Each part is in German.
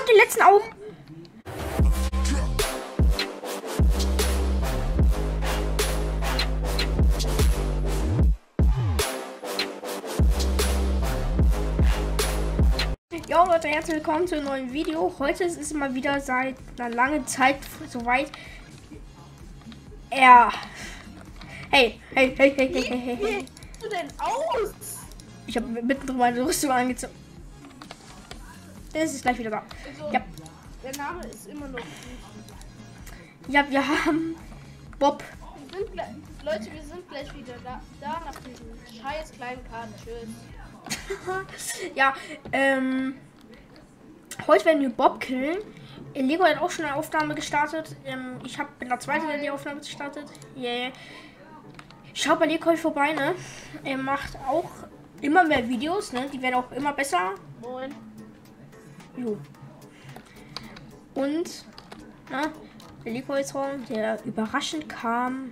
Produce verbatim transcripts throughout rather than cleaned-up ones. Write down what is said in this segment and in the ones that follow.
den letzten auch. Jo Leute, herzlich willkommen zu einem neuen Video. Heute ist es mal wieder seit einer langen Zeit soweit. Ja. Hey, hey, hey, hey, hey, hey, hey. Wie siehst du denn aus? Ich habe mittendrin meine Rüstung angezogen. Das ist gleich wieder da. Also, Ja. Der Name ist immer noch. Ja, wir haben Bob. Wir sind gleich, Leute, wir sind gleich wieder da, da nach diesem scheiß kleinen Karten. Tschüss. Ja, ähm. Heute werden wir Bob killen. Lego hat auch schon eine Aufnahme gestartet. Ähm, ich habe in der zweiten die Aufnahme gestartet. Yeah. Schaut bei Lego vorbei, ne? Er macht auch immer mehr Videos, ne? Die werden auch immer besser. Moin. Jo. Und, ne? Der Lego ist Raum, der überraschend kam.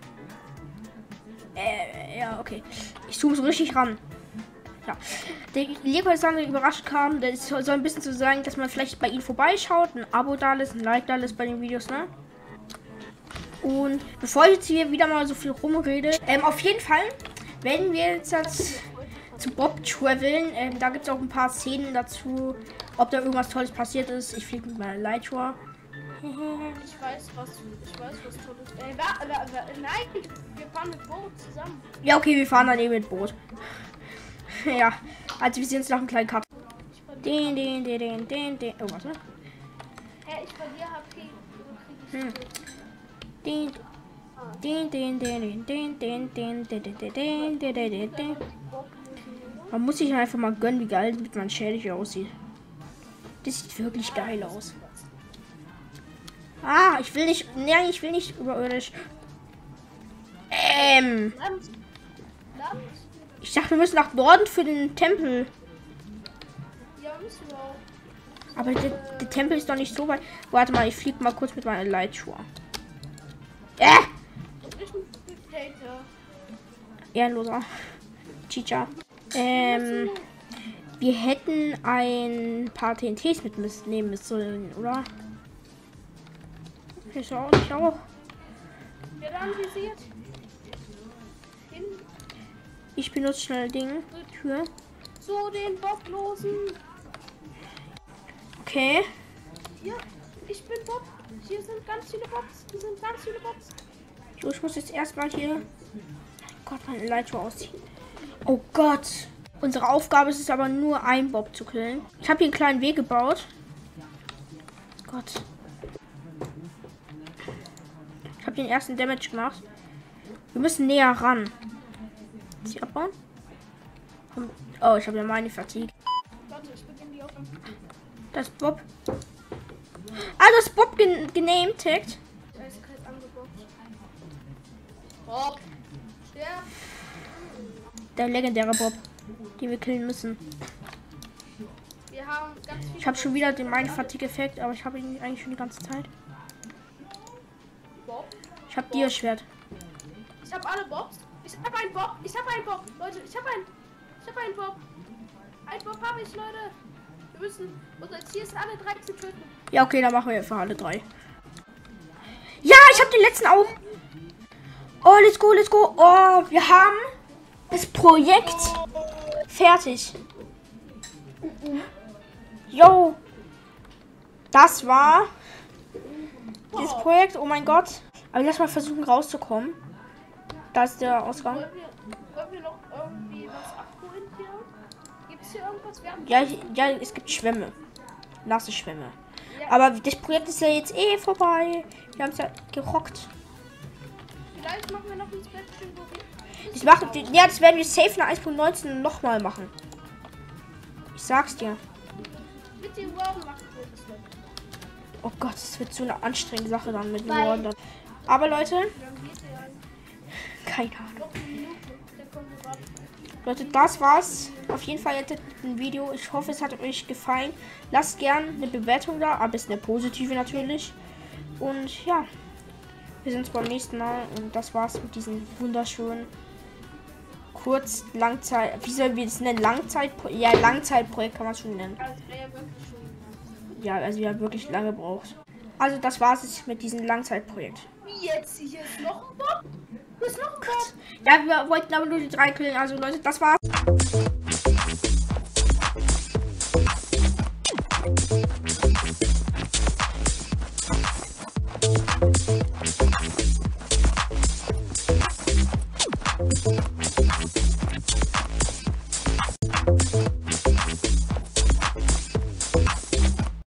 Äh, ja, okay. Ich zoome so richtig ran. Ja. Der Lego ist dann überrascht kam, das soll ein bisschen zu sagen, dass man vielleicht bei ihm vorbeischaut, ein Abo da lässt, ein Like da lässt bei den Videos, ne? Und bevor ich jetzt hier wieder mal so viel rumrede, ähm, auf jeden Fall werden wir jetzt das zu Bob traveln. Ähm, da gibt es auch ein paar Szenen dazu, ob da irgendwas Tolles passiert ist. Ich fliege mit meiner Lightroom. Ich weiß, was ich weiß, was Tolles. Äh, wa, wa, wa, nein, wir fahren mit Boot zusammen. Ja, okay, wir fahren dann eben mit Boot. Ja, also wir sind jetzt noch einen kleinen Cut. Den, den, den, den, den, den. Oh, warte. Hä, ich verliere H P. Hm. Den, den, den, den, den, den, den, den, den, den, den, den, den. Man muss sich einfach mal gönnen, wie geil mit meinem Schädel hier aussieht. Das sieht wirklich geil aus. Ah, ich will nicht. Nein, ich will nicht überirdisch. Ähm. Land. Land. Ich dachte, wir müssen nach Norden für den Tempel. Ja, müssen wir auch. Aber der, der Tempel ist doch nicht so weit. Warte mal, ich fliege mal kurz mit meiner Lightshow. Äh! Ich bin Dictator. Ehrenloser. Chicha. Ähm. Wir hätten ein paar T N Ts mitnehmen müssen, oder? Ich auch nicht auch. Wird anvisiert. Hin Ich benutze schnell Ding. Tür. zu den Boblosen. Okay. Ja, ich bin Bob. Hier sind ganz viele Bobs. Hier sind ganz viele Bobs. So, ich muss jetzt erstmal hier. Mein Gott, meine Leiter ausziehen. Oh Gott. Unsere Aufgabe ist es aber nur, einen Bob zu killen. Ich habe hier einen kleinen Weg gebaut. Gott. Ich habe den ersten Damage gemacht. Wir müssen näher ran. Sie abbauen? Oh, ich habe ja meine Fatigue. Warte, ich beginne die Aufnahme. Das ist Bob. Ah, das ist Bob gen genametagged. Der ist kalt angebockt. Bob. Sterb. Der legendäre Bob, den wir killen müssen. Wir haben ganz viele. Ich habe schon wieder den meinen Fatigue-Effekt, aber ich habe ihn eigentlich schon die ganze Zeit. Bob. Ich habe dir Schwert. Ich habe alle Bobs. Ich habe einen Bob. Ich habe einen Bob. Leute, ich habe einen. Ich habe einen Bob. Ein Bob habe ich, Leute. Wir müssen unser Ziel ist, alle drei zu töten. Ja, okay, dann machen wir einfach alle drei. Ja, ich habe den letzten auch. Oh, let's go, let's go. Oh, wir haben das Projekt fertig. Yo. Das war das Projekt. Oh mein Gott. Aber lass mal versuchen rauszukommen. Da ist der Ausgang. Wollen wir, wollen wir noch irgendwie was abholen hier? Gibt es hier irgendwas? Wir haben Ja, ja, es gibt Schwämme. Nasse Schwämme. Aber das Projekt ist ja jetzt eh vorbei. Wir haben es ja gerockt. Vielleicht machen wir noch ein Special, wo wir. Das machen, ja, das werden wir safe nach eins Punkt neunzehn nochmal machen. Ich sag's dir. Mit dem Worm machen wir das noch. Oh Gott, es wird so eine anstrengende Sache dann mit dem Wonder. Aber Leute, Dann geht der ein. keine Ahnung. Noch eine Minute. Der kommt gerade. Leute, das war's. Auf jeden Fall jetzt ein Video. Ich hoffe, es hat euch gefallen. Lasst gerne eine Bewertung da, aber ist eine positive natürlich. Und ja, wir sehen uns beim nächsten Mal. Und das war's mit diesem wunderschönen Kurz, Langzeit, wie soll wir das nennen? Langzeit, ja, Langzeitprojekt kann man schon nennen. Also, wäre ja wirklich schon. ja, also ja, wirklich lange braucht. Also das war es mit diesem Langzeitprojekt. Wie jetzt? Hier ist noch ein Bob? Hier ist noch ein Bob. Ja, wir wollten aber nur die drei killen. Also Leute, das war's.